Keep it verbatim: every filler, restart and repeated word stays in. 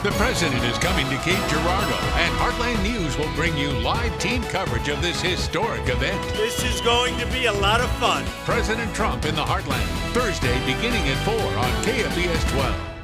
The president is coming to Cape Girardeau, and Heartland News will bring you live team coverage of this historic event. This is going to be a lot of fun. President Trump in the Heartland, Thursday beginning at four on K F B S twelve.